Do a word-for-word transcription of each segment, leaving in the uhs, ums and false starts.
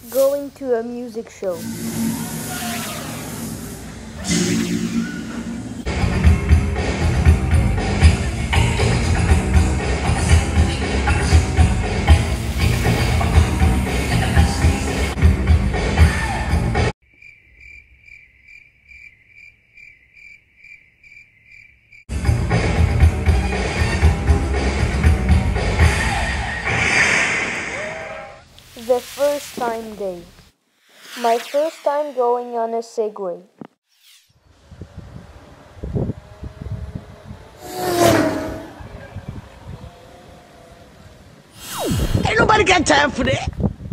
Going to a music show. The first time day. My first time going on a Segway. Ain't nobody got time for that.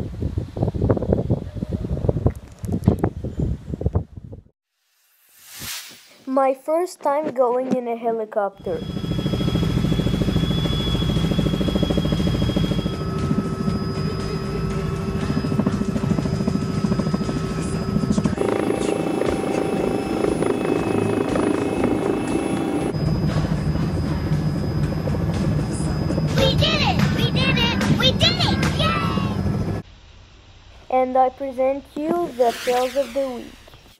My first time going in a helicopter. We did it! We did it! We did it! Yay! And I present you the Fails of the Week.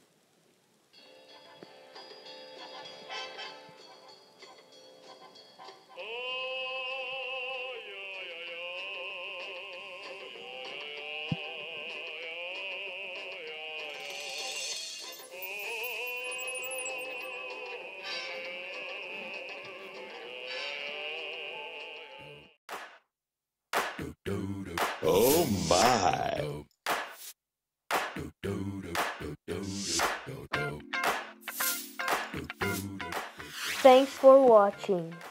Oh my. Thanks for watching.